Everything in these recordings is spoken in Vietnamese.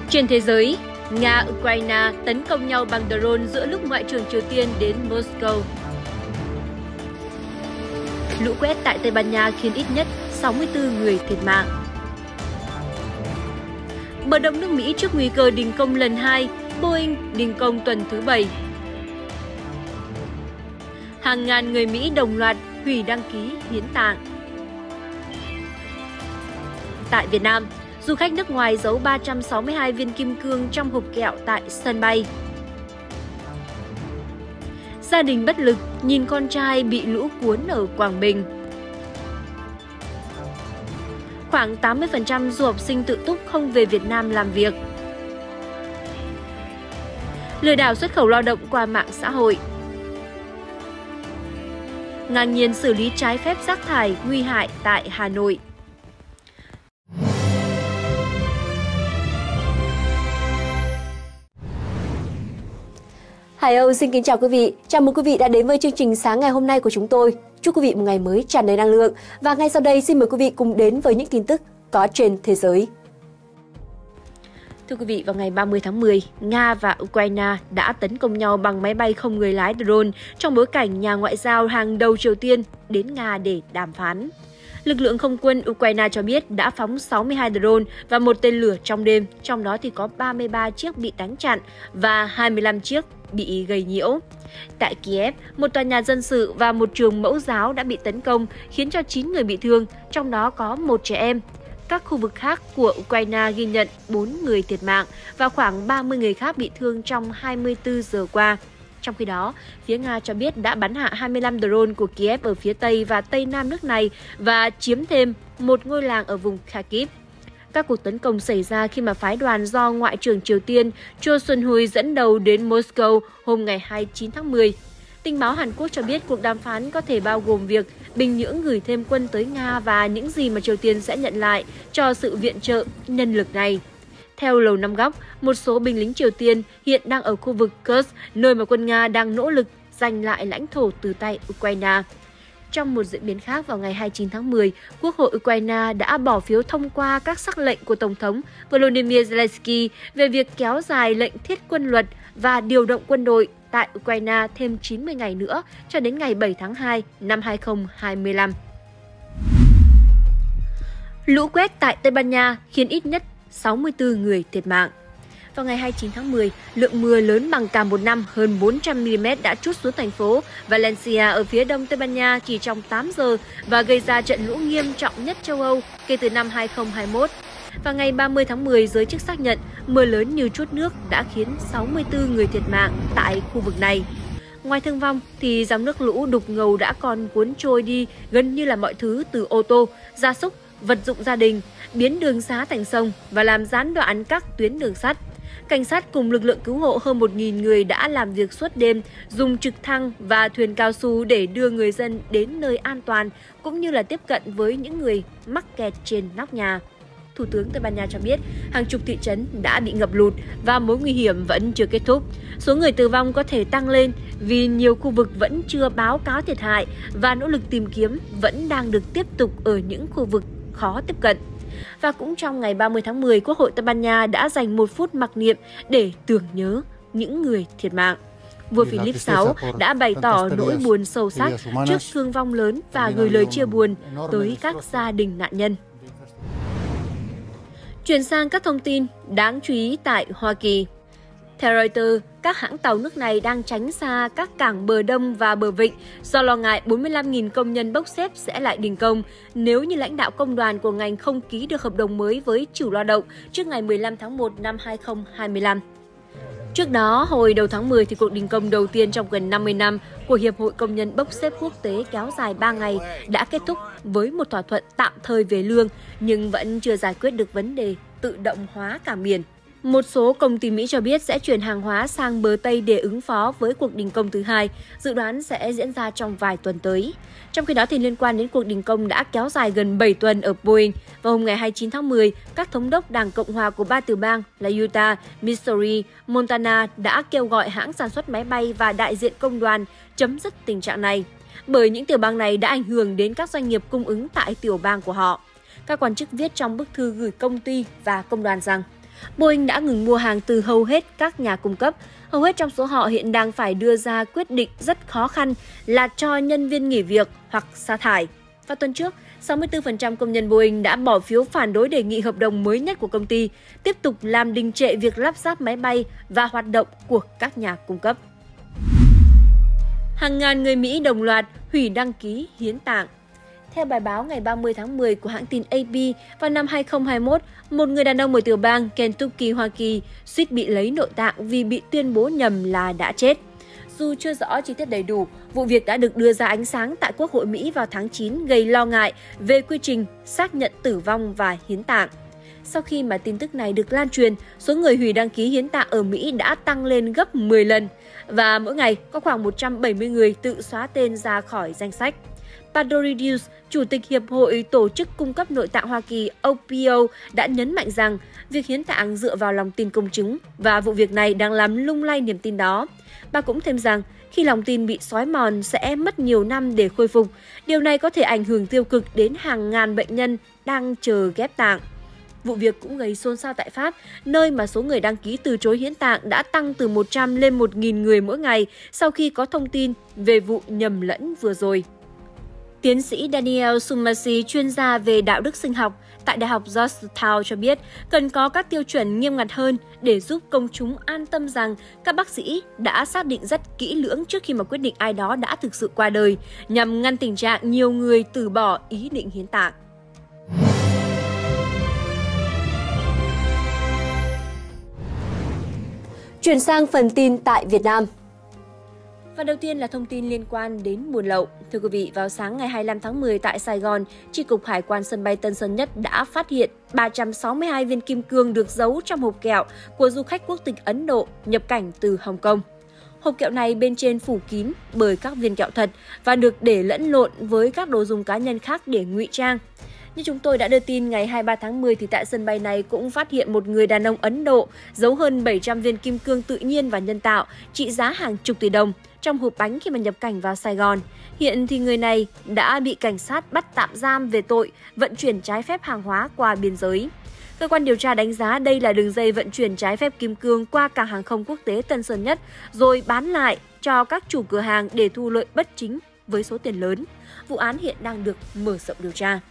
Trên thế giới, Nga, Ukraine tấn công nhau bằng drone giữa lúc Ngoại trưởng Triều Tiên đến Moscow. Lũ quét tại Tây Ban Nha khiến ít nhất 64 người thiệt mạng. Bờ đông nước Mỹ trước nguy cơ đình công lần 2, Boeing đình công tuần thứ 7. Hàng ngàn người Mỹ đồng loạt hủy đăng ký hiến tạng. Tại Việt Nam, du khách nước ngoài giấu 362 viên kim cương trong hộp kẹo tại sân bay. Gia đình bất lực nhìn con trai bị lũ cuốn ở Quảng Bình. Khoảng 80% du học sinh tự túc không về Việt Nam làm việc. Lừa đảo xuất khẩu lao động qua mạng xã hội. Ngang nhiên xử lý trái phép rác thải nguy hại tại Hà Nội. Hải Âu xin kính chào quý vị. Chào mừng quý vị đã đến với chương trình sáng ngày hôm nay của chúng tôi. Chúc quý vị một ngày mới tràn đầy năng lượng. Và ngay sau đây xin mời quý vị cùng đến với những tin tức có trên thế giới. Thưa quý vị, vào ngày 30 tháng 10, Nga và Ukraine đã tấn công nhau bằng máy bay không người lái drone trong bối cảnh nhà ngoại giao hàng đầu Triều Tiên đến Nga để đàm phán. Lực lượng không quân Ukraine cho biết đã phóng 62 drone và một tên lửa trong đêm, trong đó thì có 33 chiếc bị đánh chặn và 25 chiếc bị gây nhiễu. Tại Kiev, một tòa nhà dân sự và một trường mẫu giáo đã bị tấn công, khiến cho 9 người bị thương, trong đó có một trẻ em. Các khu vực khác của Ukraine ghi nhận 4 người thiệt mạng và khoảng 30 người khác bị thương trong 24 giờ qua. Trong khi đó, phía Nga cho biết đã bắn hạ 25 drone của Kiev ở phía Tây và Tây Nam nước này và chiếm thêm một ngôi làng ở vùng Kharkiv. Các cuộc tấn công xảy ra khi mà phái đoàn do Ngoại trưởng Triều Tiên Cho Sun-hui dẫn đầu đến Moscow hôm ngày 29 tháng 10. Tình báo Hàn Quốc cho biết cuộc đàm phán có thể bao gồm việc Bình Nhưỡng gửi thêm quân tới Nga và những gì mà Triều Tiên sẽ nhận lại cho sự viện trợ nhân lực này. Theo Lầu Năm Góc, một số binh lính Triều Tiên hiện đang ở khu vực Kursk, nơi mà quân Nga đang nỗ lực giành lại lãnh thổ từ tay Ukraine. Trong một diễn biến khác, vào ngày 29 tháng 10, Quốc hội Ukraine đã bỏ phiếu thông qua các sắc lệnh của Tổng thống Volodymyr Zelensky về việc kéo dài lệnh thiết quân luật và điều động quân đội tại Ukraine thêm 90 ngày nữa cho đến ngày 7 tháng 2 năm 2025. Lũ quét tại Tây Ban Nha khiến ít nhất 64 người thiệt mạng. Vào ngày 29 tháng 10, lượng mưa lớn bằng cả một năm hơn 400 mm đã trút xuống thành phố Valencia ở phía đông Tây Ban Nha chỉ trong 8 giờ và gây ra trận lũ nghiêm trọng nhất châu Âu kể từ năm 2021. Vào ngày 30 tháng 10, giới chức xác nhận mưa lớn như trút nước đã khiến 64 người thiệt mạng tại khu vực này. Ngoài thương vong thì dòng nước lũ đục ngầu đã còn cuốn trôi đi gần như là mọi thứ từ ô tô, gia súc, vật dụng gia đình, biến đường xá thành sông và làm gián đoạn các tuyến đường sắt. Cảnh sát cùng lực lượng cứu hộ hơn 1.000 người đã làm việc suốt đêm, dùng trực thăng và thuyền cao su để đưa người dân đến nơi an toàn, cũng như là tiếp cận với những người mắc kẹt trên nóc nhà. Thủ tướng Tây Ban Nha cho biết hàng chục thị trấn đã bị ngập lụt và mối nguy hiểm vẫn chưa kết thúc. Số người tử vong có thể tăng lên vì nhiều khu vực vẫn chưa báo cáo thiệt hại và nỗ lực tìm kiếm vẫn đang được tiếp tục ở những khu vực khó tiếp cận. Và cũng trong ngày 30 tháng 10, Quốc hội Tây Ban Nha đã dành 1 phút mặc niệm để tưởng nhớ những người thiệt mạng. Vua Philip VI đã bày tỏ nỗi buồn sâu sắc trước thương vong lớn và gửi lời chia buồn tới các gia đình nạn nhân. Chuyển sang các thông tin đáng chú ý tại Hoa Kỳ. Theo Reuters, các hãng tàu nước này đang tránh xa các cảng bờ Đông và bờ Vịnh do lo ngại 45.000 công nhân bốc xếp sẽ lại đình công nếu như lãnh đạo công đoàn của ngành không ký được hợp đồng mới với chủ lao động trước ngày 15 tháng 1 năm 2025. Trước đó, hồi đầu tháng 10, thì cuộc đình công đầu tiên trong gần 50 năm của Hiệp hội Công nhân bốc xếp quốc tế kéo dài 3 ngày đã kết thúc với một thỏa thuận tạm thời về lương, nhưng vẫn chưa giải quyết được vấn đề tự động hóa cảng biển. Một số công ty Mỹ cho biết sẽ chuyển hàng hóa sang bờ Tây để ứng phó với cuộc đình công thứ hai, dự đoán sẽ diễn ra trong vài tuần tới. Trong khi đó, thì liên quan đến cuộc đình công đã kéo dài gần 7 tuần ở Boeing, vào hôm ngày 29 tháng 10, các thống đốc Đảng Cộng hòa của 3 tiểu bang là Utah, Missouri, Montana đã kêu gọi hãng sản xuất máy bay và đại diện công đoàn chấm dứt tình trạng này, bởi những tiểu bang này đã ảnh hưởng đến các doanh nghiệp cung ứng tại tiểu bang của họ. Các quan chức viết trong bức thư gửi công ty và công đoàn rằng Boeing đã ngừng mua hàng từ hầu hết các nhà cung cấp. Hầu hết trong số họ hiện đang phải đưa ra quyết định rất khó khăn là cho nhân viên nghỉ việc hoặc sa thải. Vào tuần trước, 64% công nhân Boeing đã bỏ phiếu phản đối đề nghị hợp đồng mới nhất của công ty, tiếp tục làm đình trệ việc lắp ráp máy bay và hoạt động của các nhà cung cấp. Hàng ngàn người Mỹ đồng loạt hủy đăng ký hiến tạng. Theo bài báo ngày 30 tháng 10 của hãng tin AP, vào năm 2021, một người đàn ông ở tiểu bang Kentucky, Hoa Kỳ suýt bị lấy nội tạng vì bị tuyên bố nhầm là đã chết. Dù chưa rõ chi tiết đầy đủ, vụ việc đã được đưa ra ánh sáng tại Quốc hội Mỹ vào tháng 9 gây lo ngại về quy trình xác nhận tử vong và hiến tạng. Sau khi mà tin tức này được lan truyền, số người hủy đăng ký hiến tạng ở Mỹ đã tăng lên gấp 10 lần và mỗi ngày có khoảng 170 người tự xóa tên ra khỏi danh sách. Padoridius, Chủ tịch Hiệp hội Tổ chức Cung cấp Nội tạng Hoa Kỳ OPO đã nhấn mạnh rằng việc hiến tạng dựa vào lòng tin công chúng và vụ việc này đang làm lung lay niềm tin đó. Bà cũng thêm rằng khi lòng tin bị xói mòn sẽ mất nhiều năm để khôi phục. Điều này có thể ảnh hưởng tiêu cực đến hàng ngàn bệnh nhân đang chờ ghép tạng. Vụ việc cũng gây xôn xao tại Pháp, nơi mà số người đăng ký từ chối hiến tạng đã tăng từ 100 lên 1.000 người mỗi ngày sau khi có thông tin về vụ nhầm lẫn vừa rồi. Tiến sĩ Daniel Sumasi, chuyên gia về đạo đức sinh học tại Đại học Georgetown cho biết cần có các tiêu chuẩn nghiêm ngặt hơn để giúp công chúng an tâm rằng các bác sĩ đã xác định rất kỹ lưỡng trước khi mà quyết định ai đó đã thực sự qua đời, nhằm ngăn tình trạng nhiều người từ bỏ ý định hiến tạng. Chuyển sang phần tin tại Việt Nam. Và đầu tiên là thông tin liên quan đến buôn lậu. Thưa quý vị, vào sáng ngày 25 tháng 10 tại Sài Gòn, Chi cục Hải quan sân bay Tân Sơn Nhất đã phát hiện 362 viên kim cương được giấu trong hộp kẹo của du khách quốc tịch Ấn Độ nhập cảnh từ Hồng Kông. Hộp kẹo này bên trên phủ kín bởi các viên kẹo thật và được để lẫn lộn với các đồ dùng cá nhân khác để ngụy trang. Như chúng tôi đã đưa tin ngày 23 tháng 10 thì tại sân bay này cũng phát hiện một người đàn ông Ấn Độ giấu hơn 700 viên kim cương tự nhiên và nhân tạo trị giá hàng chục tỷ đồng trong hộp bánh khi mà nhập cảnh vào Sài Gòn. Hiện thì người này đã bị cảnh sát bắt tạm giam về tội vận chuyển trái phép hàng hóa qua biên giới. Cơ quan điều tra đánh giá đây là đường dây vận chuyển trái phép kim cương qua cảng hàng không quốc tế Tân Sơn Nhất rồi bán lại cho các chủ cửa hàng để thu lợi bất chính với số tiền lớn. Vụ án hiện đang được mở rộng điều tra.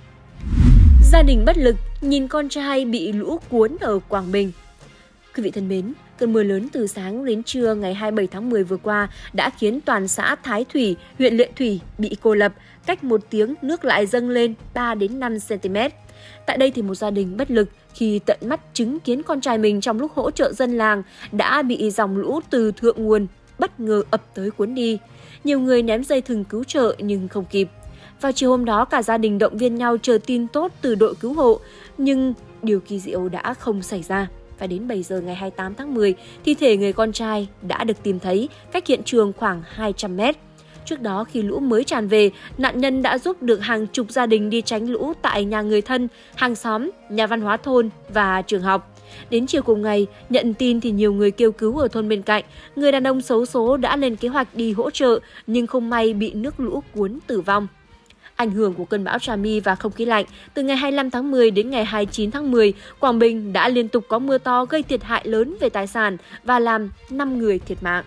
Gia đình bất lực nhìn con trai bị lũ cuốn ở Quảng Bình. Quý vị thân mến, cơn mưa lớn từ sáng đến trưa ngày 27 tháng 10 vừa qua đã khiến toàn xã Thái Thủy, huyện Lệ Thủy bị cô lập, cách một tiếng nước lại dâng lên 3 đến 5 cm. Tại đây thì một gia đình bất lực khi tận mắt chứng kiến con trai mình trong lúc hỗ trợ dân làng đã bị dòng lũ từ thượng nguồn bất ngờ ập tới cuốn đi. Nhiều người ném dây thừng cứu trợ nhưng không kịp. Vào chiều hôm đó, cả gia đình động viên nhau chờ tin tốt từ đội cứu hộ, nhưng điều kỳ diệu đã không xảy ra. Và đến 7 giờ ngày 28 tháng 10, thi thể người con trai đã được tìm thấy cách hiện trường khoảng 200 mét. Trước đó, khi lũ mới tràn về, nạn nhân đã giúp được hàng chục gia đình đi tránh lũ tại nhà người thân, hàng xóm, nhà văn hóa thôn và trường học. Đến chiều cùng ngày, nhận tin thì nhiều người kêu cứu ở thôn bên cạnh. Người đàn ông xấu số đã lên kế hoạch đi hỗ trợ, nhưng không may bị nước lũ cuốn tử vong. Ảnh hưởng của cơn bão Trami và không khí lạnh, từ ngày 25 tháng 10 đến ngày 29 tháng 10, Quảng Bình đã liên tục có mưa to gây thiệt hại lớn về tài sản và làm 5 người thiệt mạng.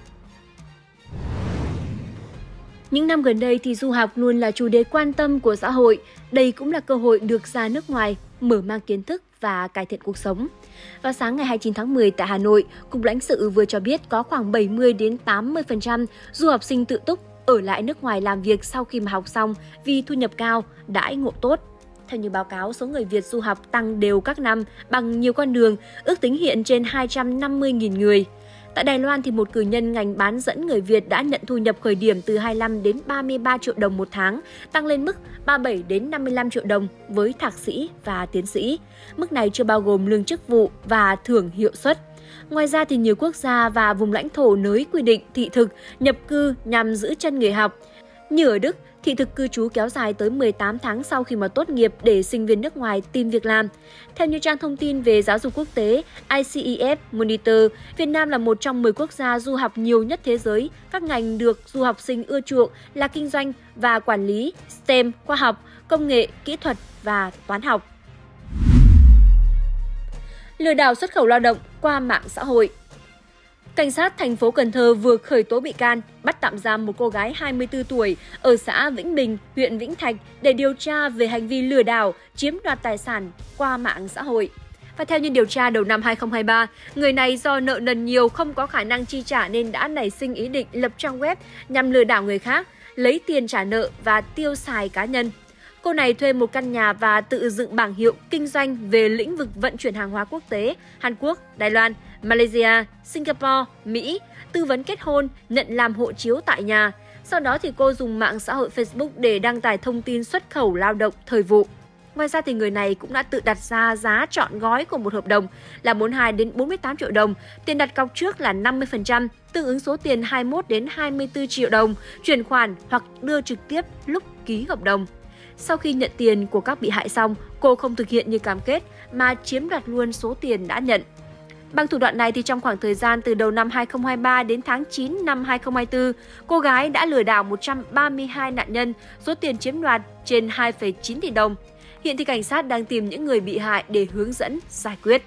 Những năm gần đây thì du học luôn là chủ đề quan tâm của xã hội. Đây cũng là cơ hội được ra nước ngoài, mở mang kiến thức và cải thiện cuộc sống. Vào sáng ngày 29 tháng 10 tại Hà Nội, Cục Lãnh sự vừa cho biết có khoảng 70 đến 80% du học sinh tự túc ở lại nước ngoài làm việc sau khi mà học xong vì thu nhập cao, đãi ngộ tốt. Theo như báo cáo, số người Việt du học tăng đều các năm bằng nhiều con đường, ước tính hiện trên 250.000 người. Tại Đài Loan thì một cử nhân ngành bán dẫn người Việt đã nhận thu nhập khởi điểm từ 25 đến 33 triệu đồng một tháng, tăng lên mức 37 đến 55 triệu đồng với thạc sĩ và tiến sĩ. Mức này chưa bao gồm lương chức vụ và thưởng hiệu suất. Ngoài ra thì nhiều quốc gia và vùng lãnh thổ nới quy định thị thực, nhập cư nhằm giữ chân người học. Như ở Đức, thị thực cư trú kéo dài tới 18 tháng sau khi mà tốt nghiệp để sinh viên nước ngoài tìm việc làm. Theo như trang thông tin về giáo dục quốc tế ICEF Monitor, Việt Nam là một trong 10 quốc gia du học nhiều nhất thế giới. Các ngành được du học sinh ưa chuộng là kinh doanh và quản lý, STEM, khoa học, công nghệ, kỹ thuật và toán học. Lừa đảo xuất khẩu lao động qua mạng xã hội. Cảnh sát thành phố Cần Thơ vừa khởi tố bị can, bắt tạm giam một cô gái 24 tuổi ở xã Vĩnh Bình, huyện Vĩnh Thạch để điều tra về hành vi lừa đảo, chiếm đoạt tài sản qua mạng xã hội. Và theo như điều tra đầu năm 2023, người này do nợ nần nhiều không có khả năng chi trả nên đã nảy sinh ý định lập trang web nhằm lừa đảo người khác, lấy tiền trả nợ và tiêu xài cá nhân. Cô này thuê một căn nhà và tự dựng bảng hiệu kinh doanh về lĩnh vực vận chuyển hàng hóa quốc tế, Hàn Quốc, Đài Loan, Malaysia, Singapore, Mỹ, tư vấn kết hôn, nhận làm hộ chiếu tại nhà. Sau đó thì cô dùng mạng xã hội Facebook để đăng tải thông tin xuất khẩu lao động thời vụ. Ngoài ra thì người này cũng đã tự đặt ra giá trọn gói của một hợp đồng là 42 đến 48 triệu đồng, tiền đặt cọc trước là 50%, tương ứng số tiền 21 đến 24 triệu đồng, chuyển khoản hoặc đưa trực tiếp lúc ký hợp đồng. Sau khi nhận tiền của các bị hại xong, cô không thực hiện như cam kết mà chiếm đoạt luôn số tiền đã nhận. Bằng thủ đoạn này thì trong khoảng thời gian từ đầu năm 2023 đến tháng 9 năm 2024, cô gái đã lừa đảo 132 nạn nhân, số tiền chiếm đoạt trên 2,9 tỷ đồng. Hiện thì cảnh sát đang tìm những người bị hại để hướng dẫn giải quyết.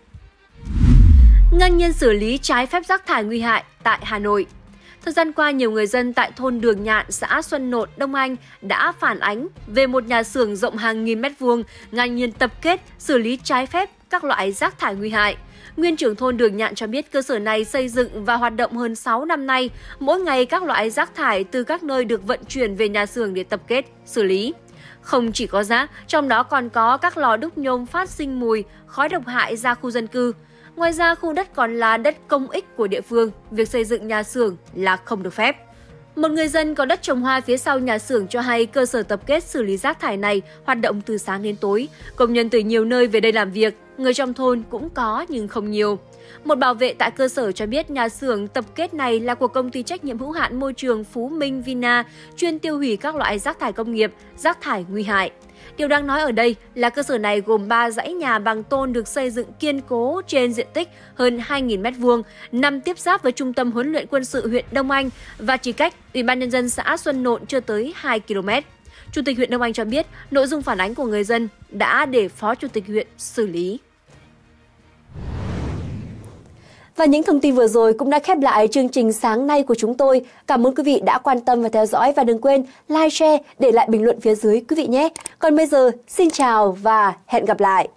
Ngang nhiên xử lý trái phép rác thải nguy hại tại Hà Nội. Thời gian qua, nhiều người dân tại thôn Đường Nhạn, xã Xuân Nộn, Đông Anh đã phản ánh về một nhà xưởng rộng hàng nghìn mét vuông ngang nhiên tập kết xử lý trái phép các loại rác thải nguy hại. Nguyên trưởng thôn Đường Nhạn cho biết cơ sở này xây dựng và hoạt động hơn 6 năm nay. Mỗi ngày các loại rác thải từ các nơi được vận chuyển về nhà xưởng để tập kết, xử lý. Không chỉ có rác, trong đó còn có các lò đúc nhôm phát sinh mùi, khói độc hại ra khu dân cư. Ngoài ra, khu đất còn là đất công ích của địa phương, việc xây dựng nhà xưởng là không được phép. Một người dân có đất trồng hoa phía sau nhà xưởng cho hay cơ sở tập kết xử lý rác thải này hoạt động từ sáng đến tối. Công nhân từ nhiều nơi về đây làm việc, người trong thôn cũng có nhưng không nhiều. Một bảo vệ tại cơ sở cho biết nhà xưởng tập kết này là của công ty trách nhiệm hữu hạn môi trường Phú Minh Vina, chuyên tiêu hủy các loại rác thải công nghiệp, rác thải nguy hại. Điều đáng nói ở đây là cơ sở này gồm 3 dãy nhà bằng tôn được xây dựng kiên cố trên diện tích hơn 2.000 m², nằm tiếp giáp với trung tâm huấn luyện quân sự huyện Đông Anh và chỉ cách Ủy ban Nhân dân xã Xuân Nộn chưa tới 2 km. Chủ tịch huyện Đông Anh cho biết nội dung phản ánh của người dân đã để Phó Chủ tịch huyện xử lý. Và những thông tin vừa rồi cũng đã khép lại chương trình sáng nay của chúng tôi. Cảm ơn quý vị đã quan tâm và theo dõi và đừng quên like, share, để lại bình luận phía dưới quý vị nhé. Còn bây giờ, xin chào và hẹn gặp lại.